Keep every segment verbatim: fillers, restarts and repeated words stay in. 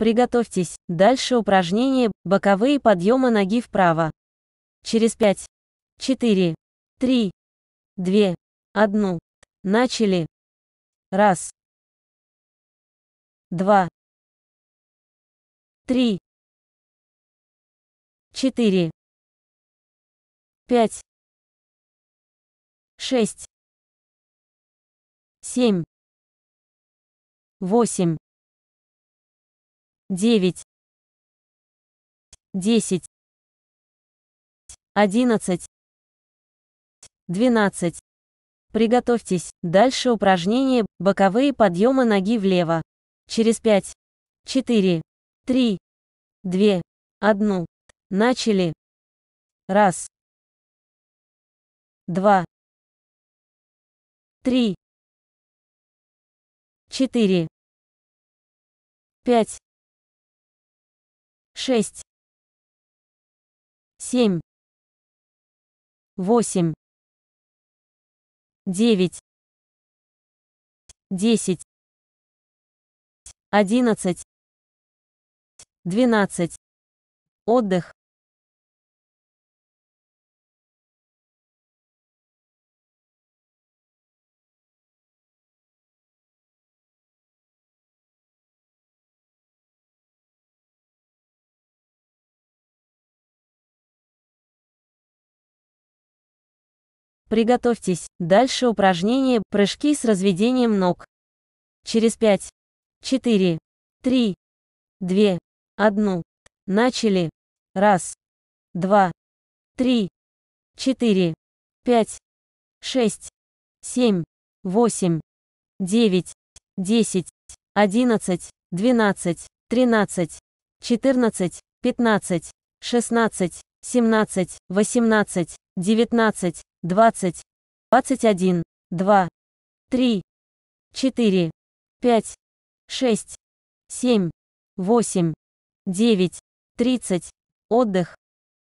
Приготовьтесь. Дальше упражнение боковые подъемы ноги вправо. Через пять, четыре, три, два, один. Начали. Раз, два, три, четыре, пять, шесть, семь, восемь, девять, десять, одиннадцать, двенадцать. Приготовьтесь. Дальше упражнение боковые подъемы ноги влево. Через пять, четыре, три, два, один. Начали. Раз, два, три, четыре, пять, шесть, семь, восемь, девять, десять, одиннадцать, двенадцать. Отдых. Приготовьтесь. Дальше упражнение прыжки с разведением ног. Через пять, четыре, три, два, один. Начали. Раз, два, три, четыре, пять, шесть, семь, восемь, девять, десять, одиннадцать, двенадцать, тринадцать, четырнадцать, пятнадцать, шестнадцать, семнадцать, восемнадцать, девятнадцать, двадцать, двадцать один, два, три, четыре, пять, шесть, семь, восемь, девять, тридцать. Отдых.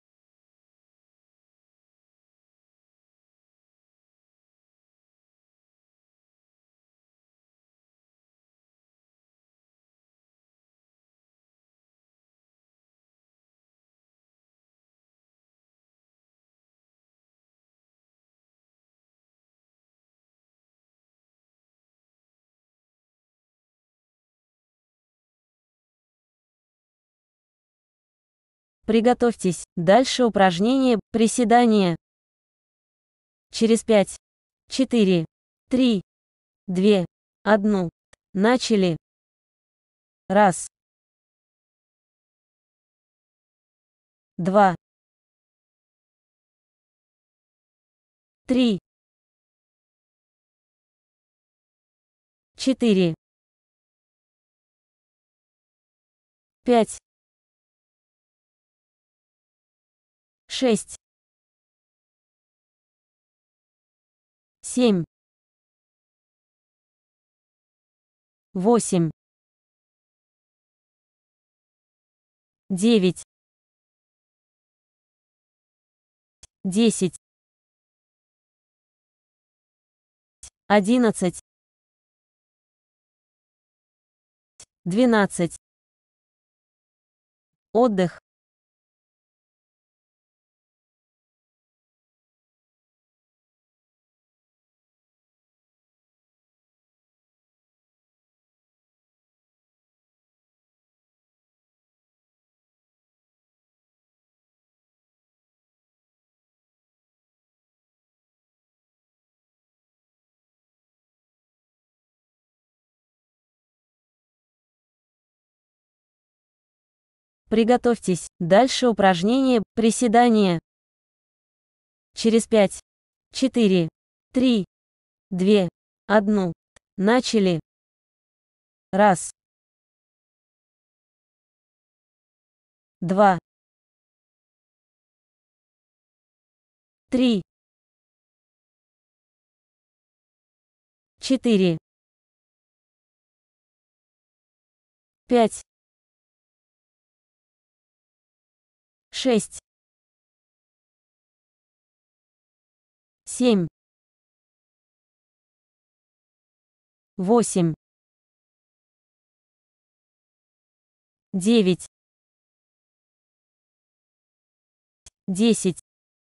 Приготовьтесь. Дальше упражнение приседания. Через пять, четыре, три, два, один. Начали. Раз, два, три, четыре, пять, шесть, семь, восемь, девять, десять, одиннадцать, двенадцать. Отдых. Приготовьтесь. Дальше упражнение приседания. Через пять, четыре, три, два, один. Начали. Раз, два, три, четыре, пять, шесть, семь, восемь, девять, десять,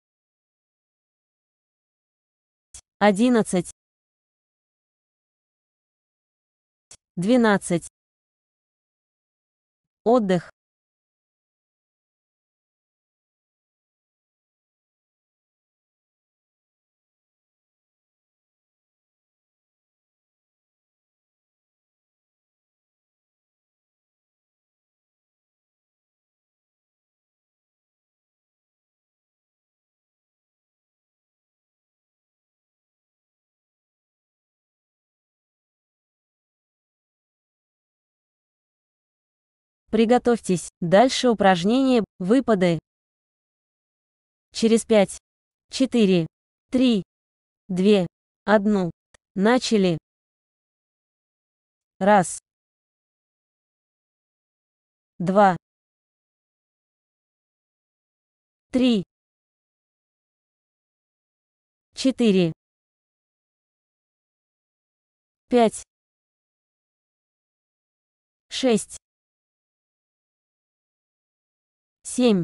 одиннадцать, двенадцать. Отдых. Приготовьтесь. Дальше упражнение «Выпады». Через пять, четыре, три, два, один. Начали. Раз. Два. Три. Четыре. Пять. Шесть. Семь.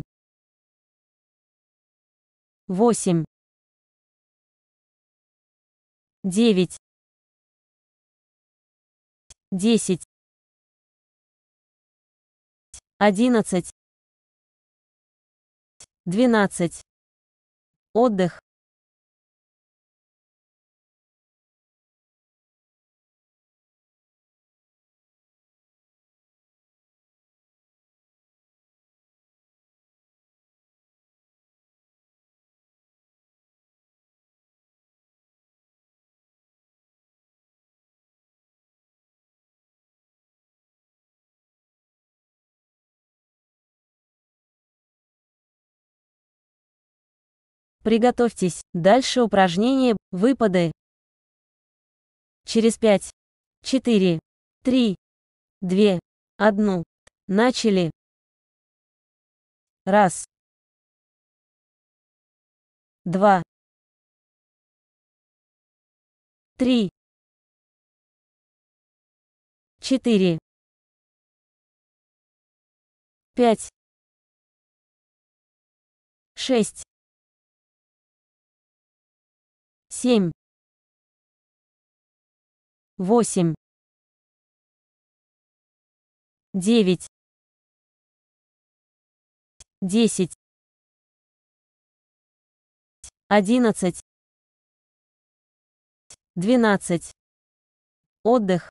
Восемь. Девять. Десять. Одиннадцать. Двенадцать. Отдых. Приготовьтесь. Дальше упражнение «Выпады». Через пять, четыре, три, два, один. Начали. Раз. Два. Три. Четыре. Пять. Шесть. Семь. Восемь. Девять. Десять. Одиннадцать. Двенадцать. Отдых.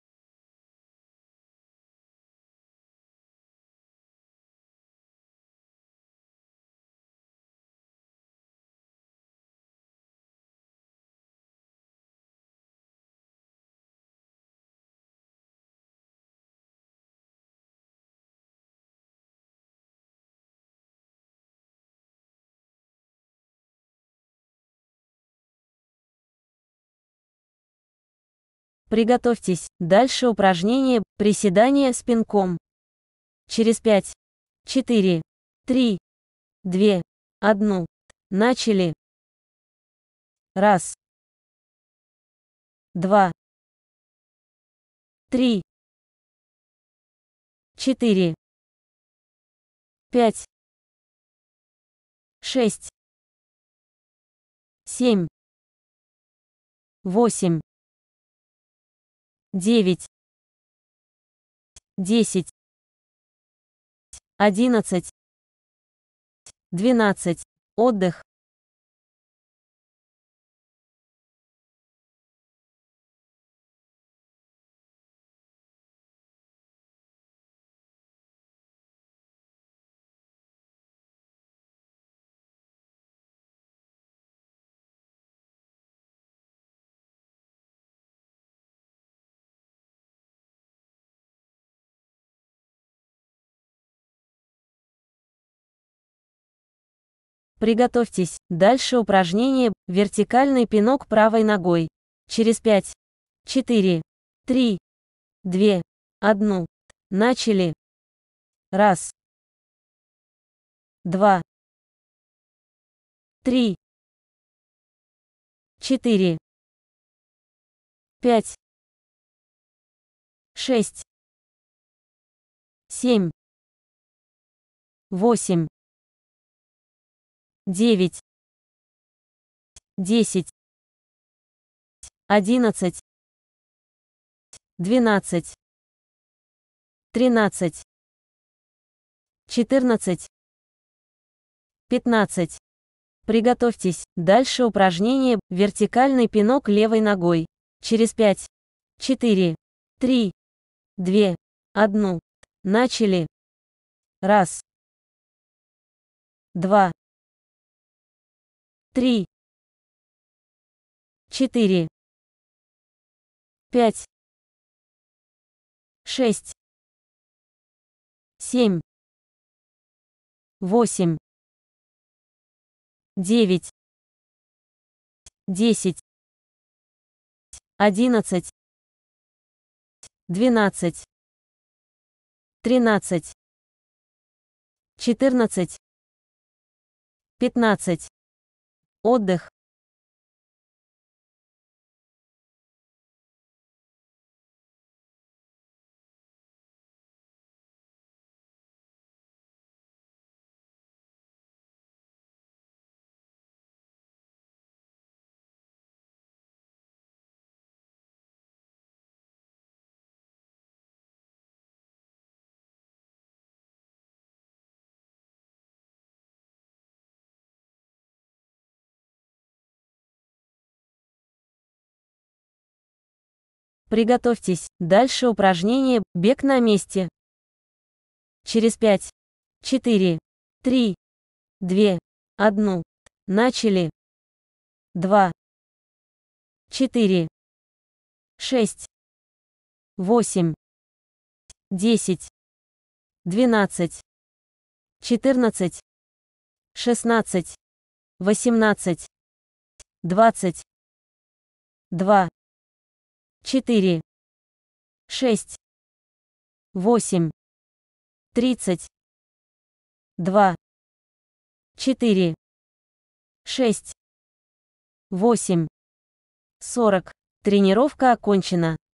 Приготовьтесь. Дальше упражнение «Приседание с пинком». Через пять, четыре, три, два, один. Начали. Раз. Два. Три. Четыре. Пять. Шесть. Семь. Восемь. Девять. Десять. Одиннадцать. Двенадцать. Отдых. Приготовьтесь. Дальше упражнение «Вертикальный пинок правой ногой». Через пять, четыре, три, два, один. Начали. Раз. Два. Три. Четыре. Пять. Шесть. семь, восемь, девять, десять, одиннадцать, двенадцать, тринадцать, четырнадцать, пятнадцать. Приготовьтесь. Дальше упражнение «Вертикальный пинок левой ногой». Через пять, четыре, три, два, один. Начали. Раз, два, три, четыре, пять, шесть, семь, восемь, девять, десять, одиннадцать, двенадцать, тринадцать, четырнадцать, пятнадцать. Отдых. Приготовьтесь. Дальше упражнение «Бег на месте». Через пять, четыре, три, два, один. Начали. два, четыре, шесть, восемь, десять, двенадцать, четырнадцать, шестнадцать, восемнадцать, двадцать, два, четыре, шесть, восемь, тридцать, два, четыре, шесть, восемь, сорок. Тренировка окончена.